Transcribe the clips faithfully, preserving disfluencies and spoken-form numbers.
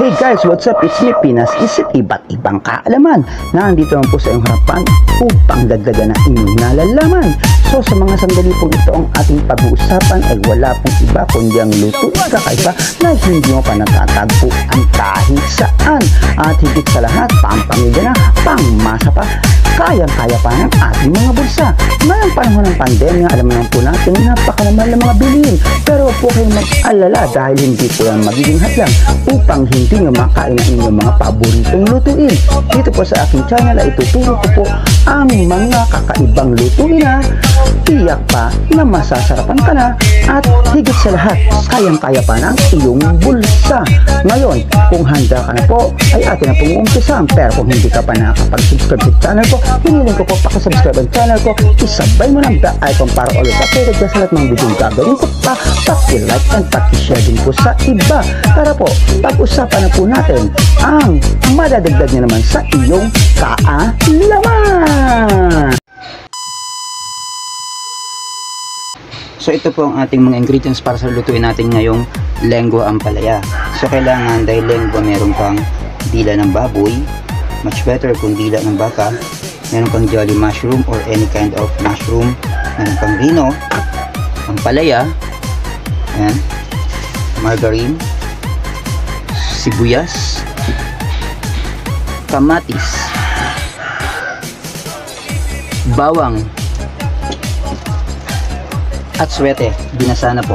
Hey guys, what's up? It's me, Pinas Isip, iba't ibang kaalaman na andito lang po sa iyong harapan upang dagdagan na inyong nalalaman. So sa mga sandali po ito ang ating pag-uusapan ay wala pong iba kundi ang lutuin kakaiba na hindi mo pa natatagpuan kahit saan. At higit sa lahat, pampamilya na, pangmasa pa, kayang-kaya pa ng ating mga bulsa. Ngayong panahon ng pandemya, alam naman po natin napakamahal ng mga bilihin. Pero po kayong mag-alala dahil hindi po yan magiging hadlang upang hindi nyo makain ang inyong mga paboritong lutuin. Dito po sa aking channel ay ituturo ko po ang mga kakaibang lutuin na tiyak pa na masasarapan ka na at higit sa lahat, kayang-kaya pa ng iyong bulsa. Ngayon, kung handa ka na po, ay atin na pong umpisahan. Pero kung hindi ka pa nakakapag-subscribe sa channel ko, hiniling ko po pakasubscribe ang channel ko, isabay mo ng the icon para always updated ka sa lahat ng video gagawin ko pa, paki-like and paki-share din po sa iba. Tara po, pag-usapan na po natin ang madadagdag niya naman sa iyong kaalaman. So ito po ang ating mga ingredients para sa lutuin natin ngayong lengua ampalaya. So kailangan dahil lengua meron kang dila ng baboy, much better kung dila ng baka, meron kang jolly mushroom or any kind of mushroom, meron kang rino, ampalaya, ayan, margarine, sibuyas, kamatis, bawang, at swete, binasa na po.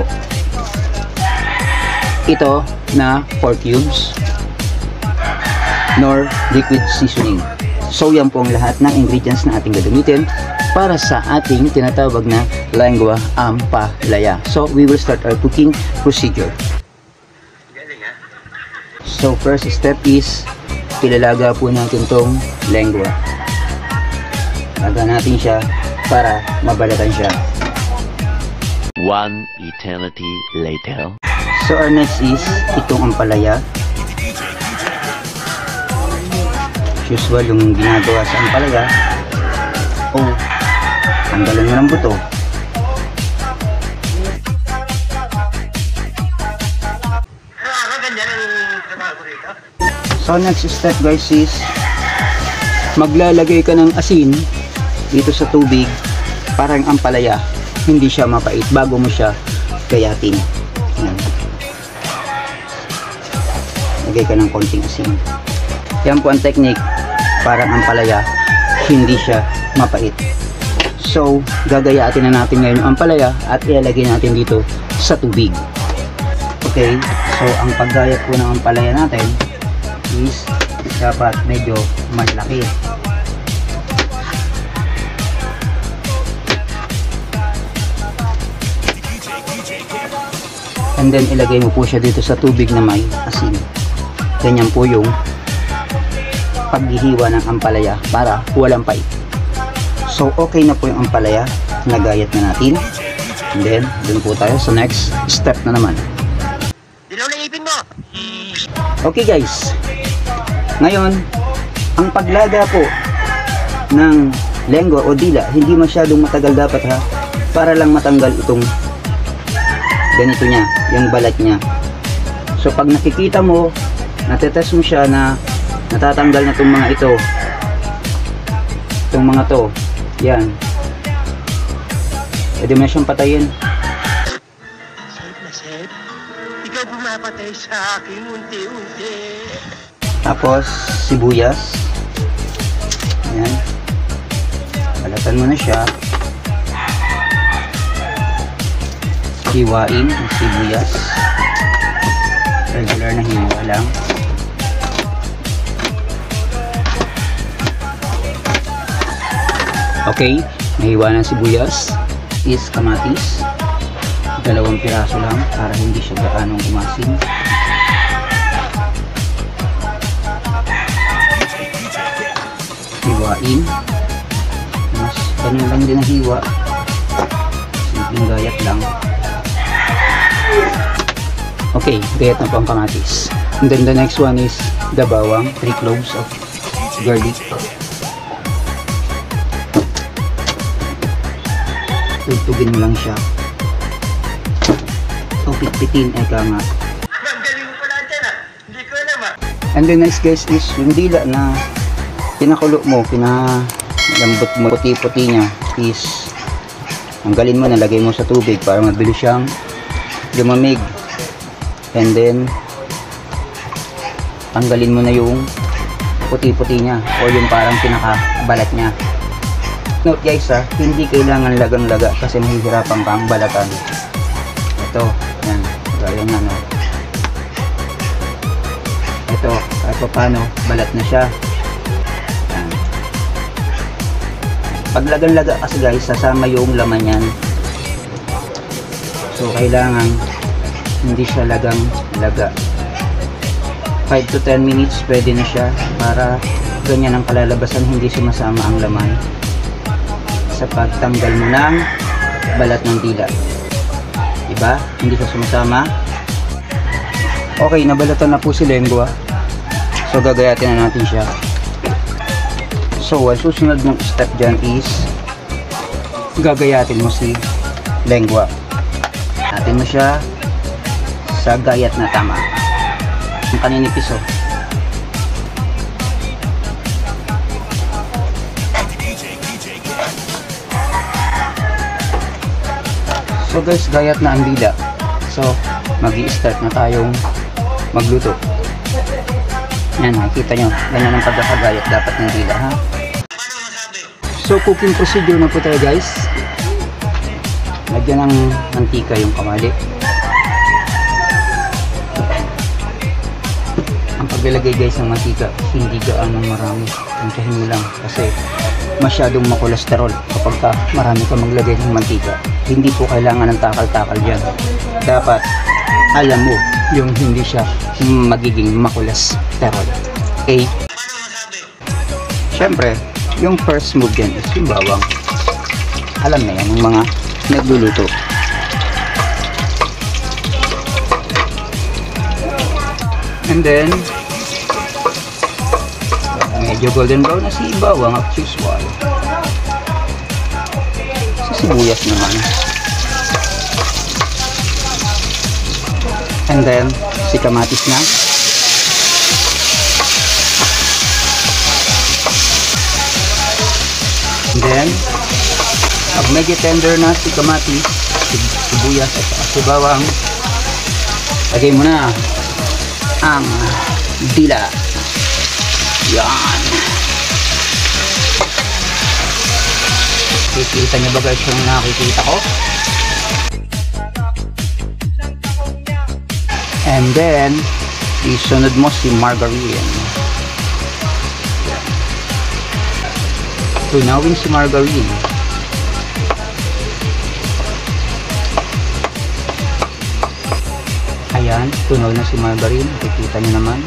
Ito na four cubes nor liquid seasoning. So yan po ang lahat ng ingredients na ating gagamitin para sa ating tinatawag na lengua ampalaya. So we will start our cooking procedure. So first step is pilalaga po natin tong lengua. Laga natin siya para mabalatan siya. One eternity later. So our next is itong ampalaya. Usual yung ginagawa sa ampalaya. Oh, tanggalan mo ng buto. So next step guys is maglalagay ka ng asin dito sa tubig para ang ampalaya hindi siya mapait bago mo siya gayatin. Yan. Lagay ka ng konting asin. Yan po ang technique para ang ampalaya hindi siya mapait. So gagayatin na natin ngayon ang ampalaya at ilalagay natin dito sa tubig. Okay, so ang paggayat po ng ampalaya natin is dapat medyo malaki. And then ilagay mo po siya dito sa tubig na may asin. Ganyan po yung paghihiwa ng ampalaya para walang pait. So okay na po yung ampalaya, nagayat na natin. And then dun po tayo sa next step na naman. Okay guys, ngayon ang paglaga po ng lengua o dila, hindi masyadong matagal dapat ha, para lang matanggal itong ganito niya, yung balat niya. So pag nakikita mo, natetest mo siya na natatanggal na itong mga ito, itong mga to, yan, pwede mo na siyang patayin. Save na save, ikaw bumapatay sa akin unti-unti. Tapos sibuyas, yan, balatan mo na siya. Hiwain ang sibuyas, regular na hiwa lang. Okay, nahiwa ng sibuyas is kamatis, dalawang piraso lang para hindi siya gaanong umasin. Hiwain, mas ganun lang din ang hiwa, simpleng gayat lang. Okay, gayat na po ang kamatis. And then the next one is the bawang, three cloves of garlic. Tugtugin mo lang siya. So pitpitin, eka nga. Ang galing mo pala dyan ah. Hindi ko alam ah. And then next guys is yung dila na pinakulo mo, pinalambot mo, puti-puti niya is tanggalin mo, nalagay mo sa tubig para mabilis siyang lumamig. And then tanggalin mo na yung puti-puti niya o yung parang pinakabalat niya. Note guys ha, hindi kailangan lagang-laga kasi mahihirapan kang balatan. Ito, yan, gaya nga no. Ito, kahit pa paano, balat na siya. Yan. Pag lagang-laga kasi guys, sasama yung laman yan. So kailangan hindi siya lagang-laga. five to ten minutes pwede na siya para ganyan ang kalalabasan, hindi sumasama ang laman sa pagtanggal mo ng balat ng dila, diba? Hindi siya sumasama. Okay, nabalatan na po si lengua, so gagayatin na natin siya. So ang susunod mong step dyan is gagayatin mo si lengua. Natin mo siya sa gayat na tama, ang kaninipis oh. So guys, gayat na ang dila. So magi-start na tayong magluto. Yan, nakikita nyo, ganyan ang pagkakagayat dapat ng dila ha. So cooking procedure na po tayo guys. Lagyan ng mantika yung kamali. Ang paglalagay guys ng mantika, hindi gaano marami, tangkahin mo lang kasi masyadong makolesterol kapag ka marami ka maglagay ng mantika. Hindi po kailangan ng takal-takal dyan. Dapat alam mo yung hindi siya magiging makolesterol. Okay? Siyempre, yung first move dyan is yung bawang. Alam na yan ng mga nagluluto. And then medyo golden brown na si bawang at usual. Sa sibuyas naman. And then si kamatis na. And then pag medyo tender na si kamatis, si sibuyas at si bawang, lagay mo na ang dila. Yan. Kikita niyo ba guys yung nakikita ko? And then isunod mo si margarine. Tunawin si margarine. Ayan, tunaw na si margarine. Kikita niyo naman.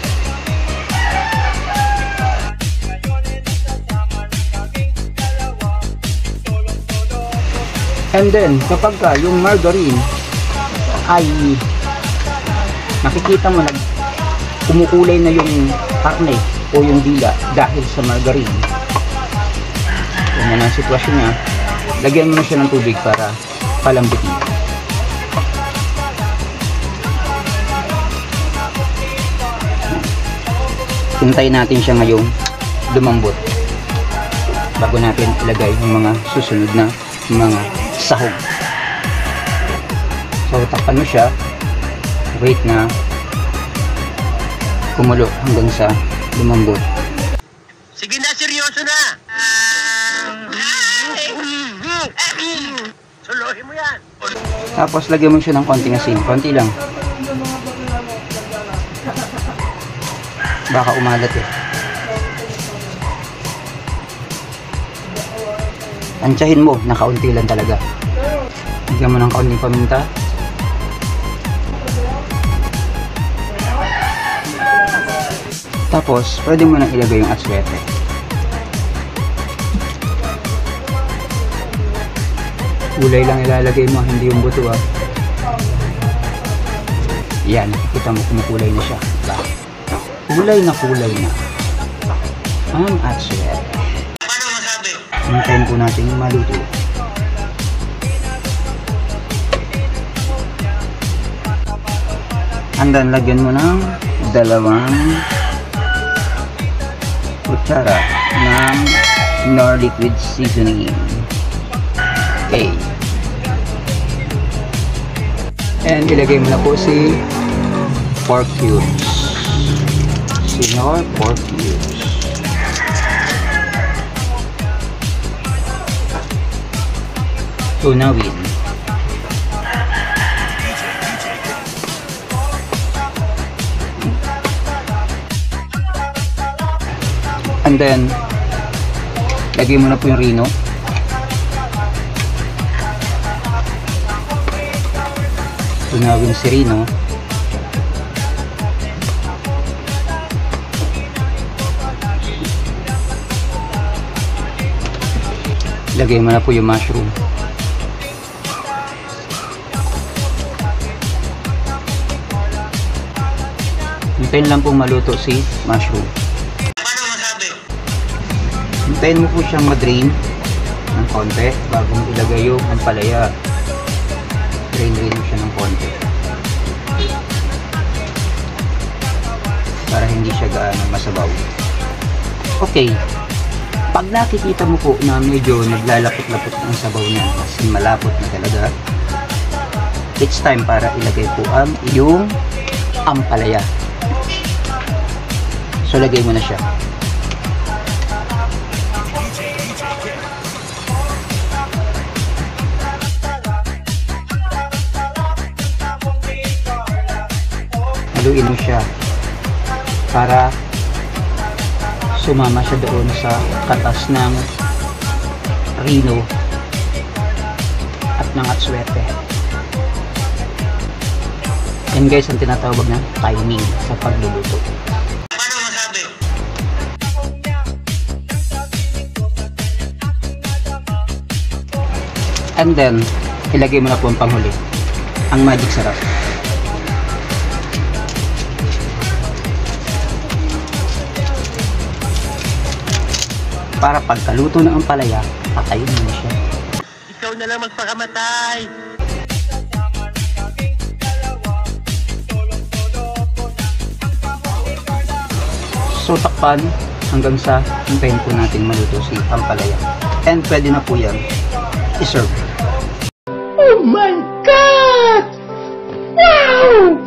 And then, kapag ka yung margarine ay nakikita mo na kumukulay na yung karne o yung dila dahil sa margarine, yan na ang sitwasyon niya, lagyan mo na siya ng tubig para palambutin. Hintayin natin siya ngayong lumambot bago natin ilagay yung mga susunod na mga sahog. So takpan mo siya, wait na kumulo hanggang sa lumambot. Sige na, seryoso na. Suluhin mo yan. Tapos lagyan mo siya ng konting asin, konti lang, baka umalat eh. Tansyahin mo, nakaunti lang talaga. Lagyan mo ng kaunting paminta. Tapos, pwede mo nang ilagay yung aswete. Kulay lang ilalagay mo, hindi yung buto ah. Yan, kita mo kumukulay na siya. Diba? Kulay na kulay na ang aswete. Hintayin po natin yung maluto. And then, lagyan mo ng dalawang kutsara ng Knorr liquid seasoning. Okay. And ilagay mo na po si pork cubes. Si Knorr pork cubes. Tunawin. And then, lagay mo na po yung Reno. Tunawin si Reno. Lagay mo na po yung mushroom. Hintayin lang pong maluto si mushroom. Hintayin mo po siyang ma-drain ng konti bago mo ilagay yung ampalaya. Drain-drain mo siya ng konti para hindi siya gaano masabaw. Okay, pag nakikita mo po na medyo naglalapot-lapot ang sabaw niya kasi malapot na talaga, it's time para ilagay po ang yung ampalaya. So lagay mo na siya. Haluin mo siya para sumama siya doon sa katas ng Reno at ng atswete. Yan guys ang tinatawag na timing sa pagluluto. Paano masabi? And then ilagay mo na po ang panghuli, ang magic sarap. Para pagkaluto ng ampalaya, patayin mo na siya. Ikaw na lang magpakamatay. So takpan hanggang sa hintayin po natin maluto si ampalaya. And pwede na po yan i-serve. Oh my God! Wow!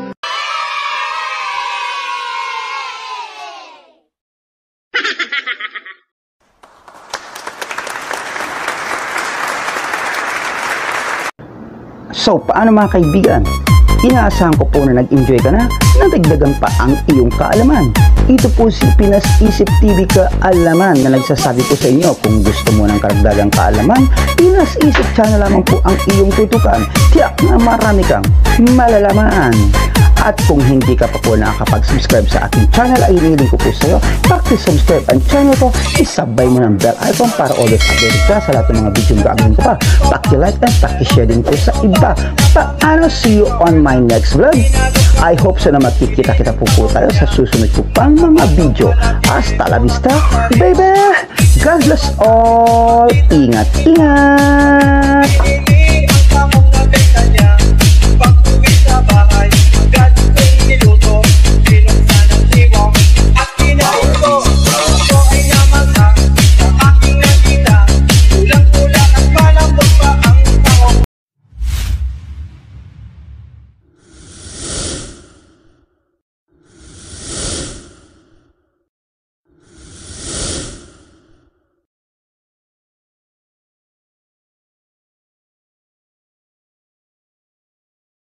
So, paano mga kaibigan? Inaasahan ko po na nag-enjoy ka na, nadagdagan pa ang iyong kaalaman. Ito po si Pinas Isip T V Kaalaman na nagsasabi ko sa inyo kung gusto mo ng karagdagang kaalaman, Pinas Isip Channel lamang po ang iyong tutukan. Tiyak na marami kang malalaman. At kung hindi ka pa po nakakapag-subscribe sa aking channel, ay hinihiling ko po sa iyo, paki-subscribe ang channel ko, isabay mo ng bell icon para always updated ka sa lahat ng mga video na gagawin ko pa. Paki-like at paki-share din po sa iba. Paano? See you on my next vlog. I hope so na magkikita-kita po po tayo sa susunod po pang mga video. Hasta la vista, baby! God bless all! Ingat, ingat!